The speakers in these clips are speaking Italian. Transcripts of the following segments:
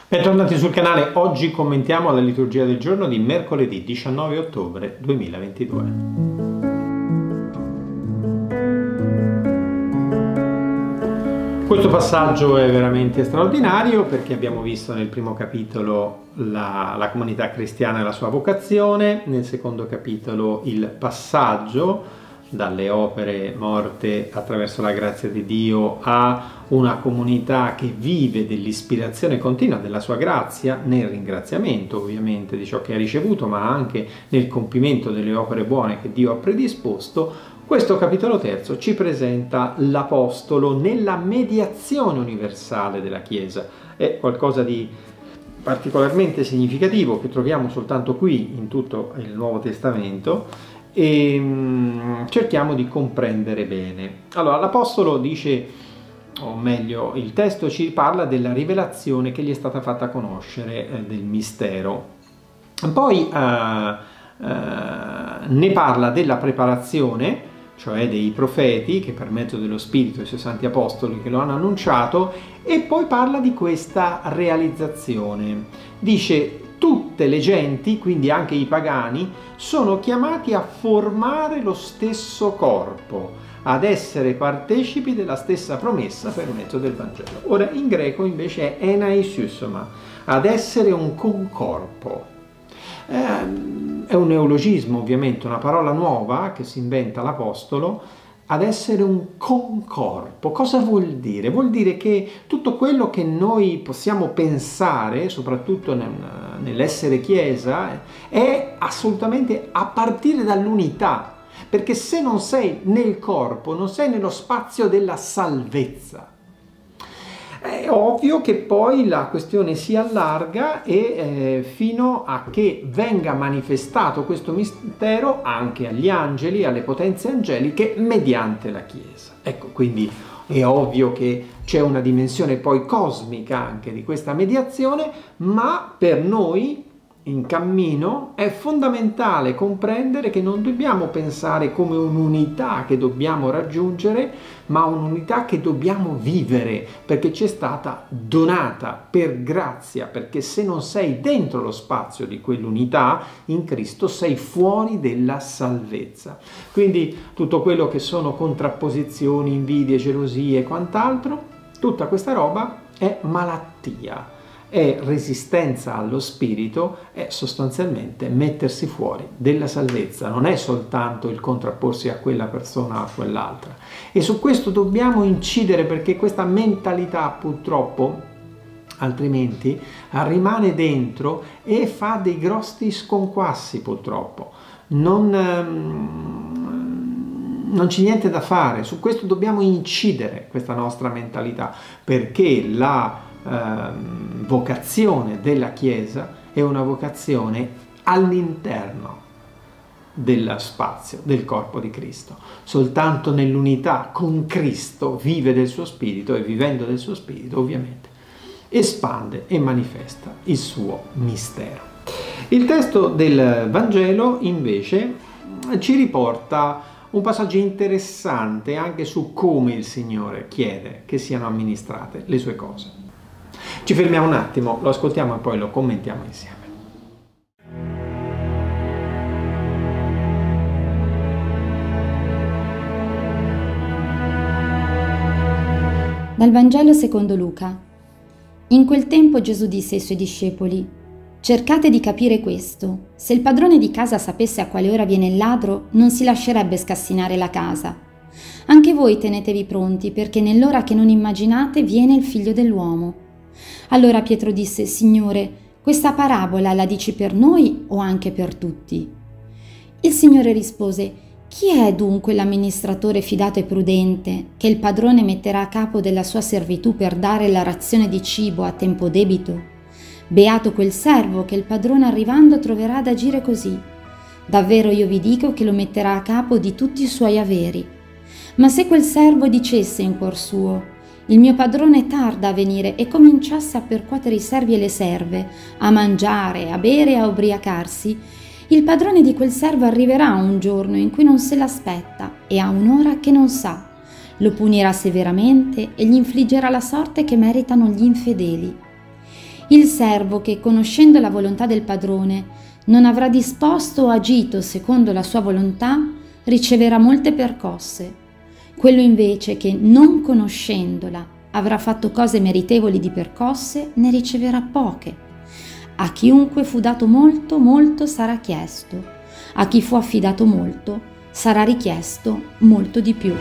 Bentornati sul canale, oggi commentiamo la liturgia del giorno di mercoledì 19 ottobre 2022. Questo passaggio è veramente straordinario perché abbiamo visto nel primo capitolo la comunità cristiana e la sua vocazione, nel secondo capitolo il passaggio dalle opere morte attraverso la grazia di Dio a una comunità che vive dell'ispirazione continua della sua grazia nel ringraziamento ovviamente di ciò che ha ricevuto, ma anche nel compimento delle opere buone che Dio ha predisposto. Questo capitolo terzo ci presenta l'Apostolo nella mediazione universale della Chiesa. È qualcosa di particolarmente significativo che troviamo soltanto qui in tutto il Nuovo Testamento, e cerchiamo di comprendere bene. Allora, l'Apostolo dice, o meglio, il testo ci parla della rivelazione che gli è stata fatta conoscere del mistero. Poi ne parla della preparazione, cioè dei profeti che per mezzo dello Spirito i suoi santi apostoli che lo hanno annunciato, e poi parla di questa realizzazione. Dice: tutte le genti, quindi anche i pagani, sono chiamati a formare lo stesso corpo, ad essere partecipi della stessa promessa per mezzo del Vangelo. Ora, in greco invece è enaisiusoma, ad essere un concorpo. È un neologismo, ovviamente, una parola nuova che si inventa l'Apostolo. Ad essere un concorpo. Cosa vuol dire? Vuol dire che tutto quello che noi possiamo pensare, soprattutto nell'essere Chiesa, è assolutamente a partire dall'unità, perché se non sei nel corpo, non sei nello spazio della salvezza. È ovvio che poi la questione si allarga e fino a che venga manifestato questo mistero anche agli angeli, alle potenze angeliche, mediante la Chiesa. Ecco, quindi è ovvio che c'è una dimensione poi cosmica anche di questa mediazione, ma per noi in cammino è fondamentale comprendere che non dobbiamo pensare come un'unità che dobbiamo raggiungere, ma un'unità che dobbiamo vivere, perché ci è stata donata per grazia, perché se non sei dentro lo spazio di quell'unità in Cristo sei fuori della salvezza. Quindi tutto quello che sono contrapposizioni, invidie, gelosie e quant'altro, tutta questa roba è malattia. È resistenza allo spirito, è sostanzialmente mettersi fuori della salvezza, non è soltanto il contrapporsi a quella persona o a quell'altra. E su questo dobbiamo incidere, perché questa mentalità purtroppo altrimenti rimane dentro e fa dei grossi sconquassi purtroppo. Non c'è niente da fare, su questo dobbiamo incidere questa nostra mentalità, perché la vocazione della Chiesa è una vocazione all'interno dello spazio del corpo di Cristo. Soltanto nell'unità con Cristo vive del suo spirito, e vivendo del suo spirito ovviamente espande e manifesta il suo mistero. Il testo del Vangelo invece ci riporta un passaggio interessante anche su come il Signore chiede che siano amministrate le sue cose. Ci fermiamo un attimo, lo ascoltiamo e poi lo commentiamo insieme. Dal Vangelo secondo Luca. In quel tempo Gesù disse ai suoi discepoli: cercate di capire questo. Se il padrone di casa sapesse a quale ora viene il ladro, non si lascerebbe scassinare la casa. Anche voi tenetevi pronti, perché nell'ora che non immaginate viene il Figlio dell'uomo. Allora Pietro disse: Signore, questa parabola la dici per noi o anche per tutti? Il Signore rispose: chi è dunque l'amministratore fidato e prudente che il padrone metterà a capo della sua servitù per dare la razione di cibo a tempo debito? Beato quel servo che il padrone arrivando troverà ad agire così. Davvero io vi dico che lo metterà a capo di tutti i suoi averi. Ma se quel servo dicesse in cuor suo: il mio padrone tarda a venire, e cominciasse a percuotere i servi e le serve, a mangiare, a bere e a ubriacarsi, il padrone di quel servo arriverà un giorno in cui non se l'aspetta e a un'ora che non sa. Lo punirà severamente e gli infliggerà la sorte che meritano gli infedeli. Il servo che, conoscendo la volontà del padrone, non avrà disposto o agito secondo la sua volontà, riceverà molte percosse. Quello invece che, non conoscendola, avrà fatto cose meritevoli di percosse, ne riceverà poche. A chiunque fu dato molto, molto sarà chiesto. A chi fu affidato molto, sarà richiesto molto di più.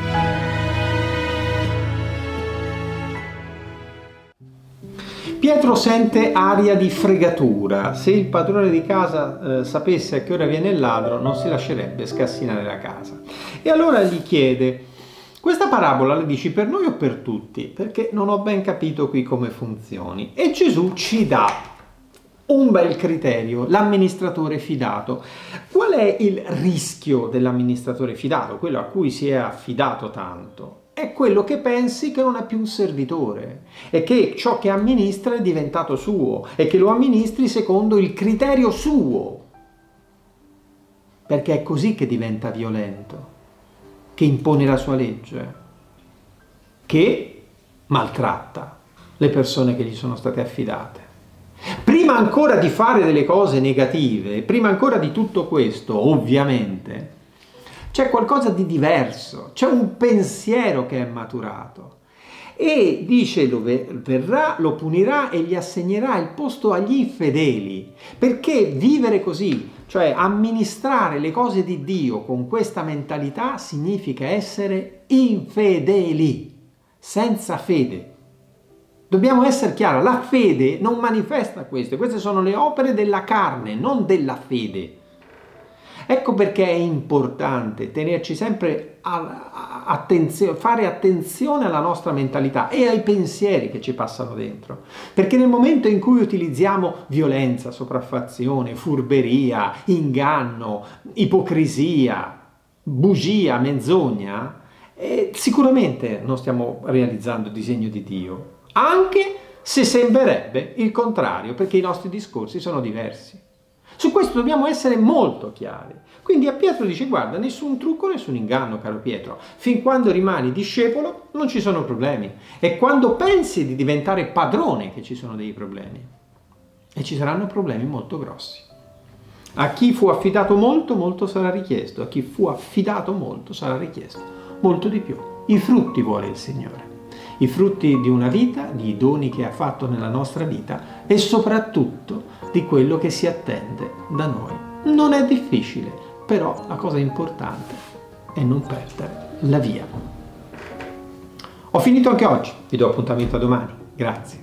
Pietro sente aria di fregatura. Se il padrone di casa sapesse a che ora viene il ladro, non si lascerebbe scassinare la casa. E allora gli chiede: questa parabola la dici per noi o per tutti? Perché non ho ben capito qui come funzioni. E Gesù ci dà un bel criterio, l'amministratore fidato. Qual è il rischio dell'amministratore fidato? Quello a cui si è affidato tanto. È quello che pensi che non è più un servitore e che ciò che amministra è diventato suo e che lo amministri secondo il criterio suo. Perché è così che diventa violento, che impone la sua legge, che maltratta le persone che gli sono state affidate. Prima ancora di fare delle cose negative, prima ancora di tutto questo, ovviamente, c'è qualcosa di diverso, c'è un pensiero che è maturato. E dice: verrà, lo punirà e gli assegnerà il posto agli infedeli. Perché vivere così, cioè amministrare le cose di Dio con questa mentalità, significa essere infedeli, senza fede. Dobbiamo essere chiari, la fede non manifesta queste sono le opere della carne, non della fede. Ecco perché è importante tenerci sempre fare attenzione alla nostra mentalità e ai pensieri che ci passano dentro. Perché nel momento in cui utilizziamo violenza, sopraffazione, furberia, inganno, ipocrisia, bugia, menzogna, sicuramente non stiamo realizzando il disegno di Dio. Anche se sembrerebbe il contrario, perché i nostri discorsi sono diversi. Su questo dobbiamo essere molto chiari. Quindi a Pietro dice: guarda, nessun trucco, nessun inganno, caro Pietro. Fin quando rimani discepolo non ci sono problemi. È quando pensi di diventare padrone che ci sono dei problemi. E ci saranno problemi molto grossi. A chi fu affidato molto, molto sarà richiesto. A chi fu affidato molto sarà richiesto molto di più. I frutti vuole il Signore. I frutti di una vita, di doni che ha fatto nella nostra vita e soprattutto di quello che si attende da noi. Non è difficile, però la cosa importante è non perdere la via. Ho finito anche oggi, vi do appuntamento a domani. Grazie.